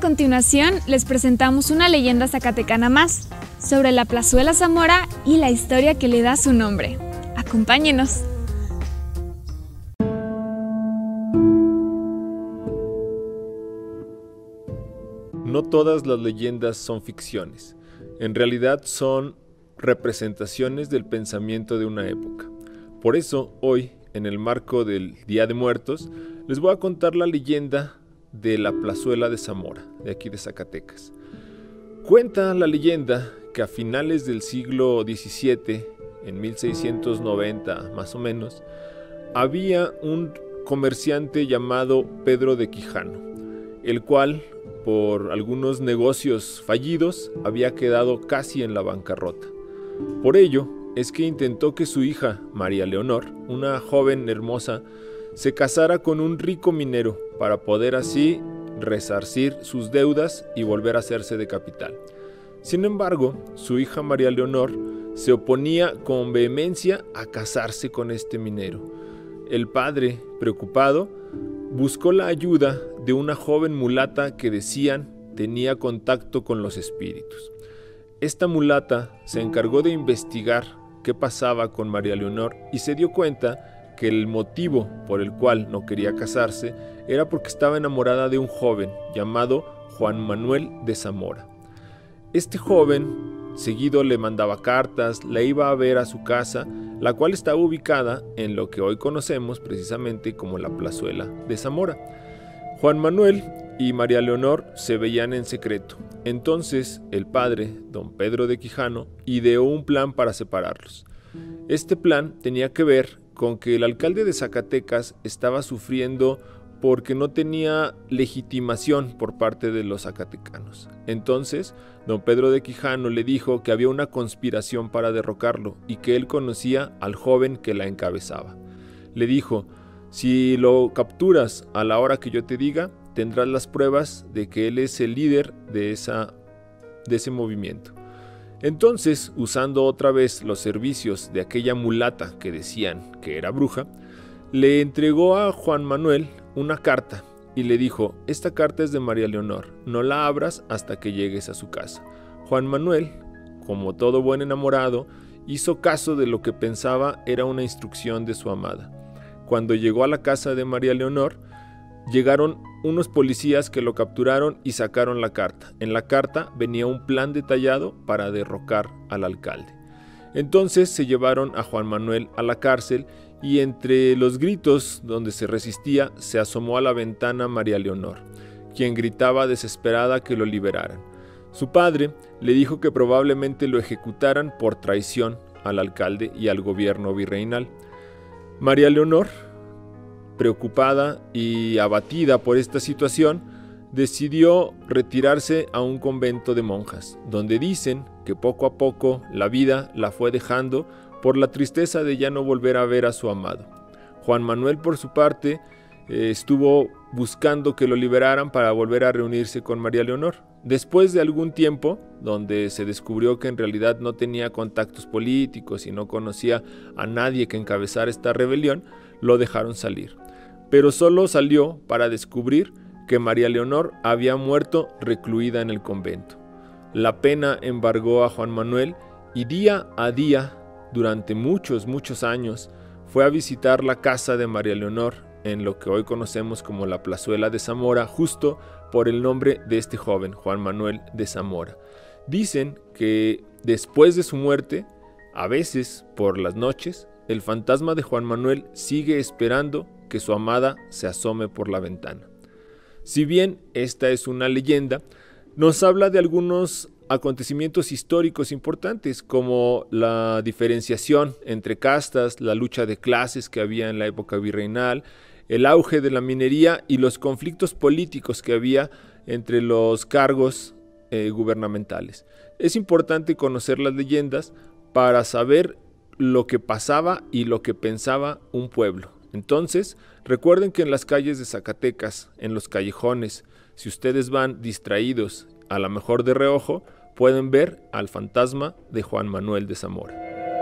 continuación les presentamos una leyenda zacatecana más sobre la Plazuela Zamora y la historia que le da su nombre. ¡Acompáñenos! No todas las leyendas son ficciones. En realidad son representaciones del pensamiento de una época. Por eso, hoy, en el marco del Día de Muertos, les voy a contar la leyenda de la Plazuela de Zamora, de aquí de Zacatecas. Cuenta la leyenda que a finales del siglo XVII, en 1690 más o menos, había un comerciante llamado Pedro de Quijano, el cual, por algunos negocios fallidos, había quedado casi en la bancarrota. Por ello, es que intentó que su hija, María Leonor, una joven hermosa, se casara con un rico minero para poder así resarcir sus deudas y volver a hacerse de capital. Sin embargo, su hija María Leonor se oponía con vehemencia a casarse con este minero. El padre, preocupado, buscó la ayuda de una joven mulata que decían tenía contacto con los espíritus. Esta mulata se encargó de investigar qué pasaba con María Leonor y se dio cuenta que el motivo por el cual no quería casarse era porque estaba enamorada de un joven llamado Juan Manuel de Zamora. Este joven seguido le mandaba cartas, la iba a ver a su casa, la cual estaba ubicada en lo que hoy conocemos precisamente como la Plazuela de Zamora. Juan Manuel y María Leonor se veían en secreto. Entonces el padre, don Pedro de Quijano, ideó un plan para separarlos. Este plan tenía que ver con que el alcalde de Zacatecas estaba sufriendo porque no tenía legitimación por parte de los zacatecanos. Entonces, don Pedro de Quijano le dijo que había una conspiración para derrocarlo y que él conocía al joven que la encabezaba. Le dijo, si lo capturas a la hora que yo te diga, tendrás las pruebas de que él es el líder de ese movimiento. Entonces, usando otra vez los servicios de aquella mulata que decían que era bruja, le entregó a Juan Manuel una carta y le dijo, esta carta es de María Leonor, no la abras hasta que llegues a su casa. Juan Manuel, como todo buen enamorado, hizo caso de lo que pensaba era una instrucción de su amada. Cuando llegó a la casa de María Leonor, llegaron unos policías que lo capturaron y sacaron la carta. En la carta venía un plan detallado para derrocar al alcalde. Entonces se llevaron a Juan Manuel a la cárcel y entre los gritos donde se resistía se asomó a la ventana María Leonor, quien gritaba desesperada que lo liberaran. Su padre le dijo que probablemente lo ejecutaran por traición al alcalde y al gobierno virreinal. María Leonor, preocupada y abatida por esta situación, decidió retirarse a un convento de monjas, donde dicen que poco a poco la vida la fue dejando por la tristeza de ya no volver a ver a su amado. Juan Manuel, por su parte, estuvo buscando que lo liberaran para volver a reunirse con María Leonor. Después de algún tiempo, donde se descubrió que en realidad no tenía contactos políticos y no conocía a nadie que encabezara esta rebelión, lo dejaron salir. Pero solo salió para descubrir que María Leonor había muerto recluida en el convento. La pena embargó a Juan Manuel y día a día, durante muchos años, fue a visitar la casa de María Leonor en lo que hoy conocemos como la Plazuela de Zamora, justo por el nombre de este joven, Juan Manuel de Zamora. Dicen que después de su muerte, a veces por las noches, el fantasma de Juan Manuel sigue esperando que su amada se asome por la ventana. Si bien esta es una leyenda, nos habla de algunos acontecimientos históricos importantes como la diferenciación entre castas, la lucha de clases que había en la época virreinal, el auge de la minería y los conflictos políticos que había entre los cargos gubernamentales. Es importante conocer las leyendas para saber lo que pasaba y lo que pensaba un pueblo. Entonces, recuerden que en las calles de Zacatecas, en los callejones, si ustedes van distraídos, a lo mejor de reojo, pueden ver al fantasma de Juan Manuel de Zamora.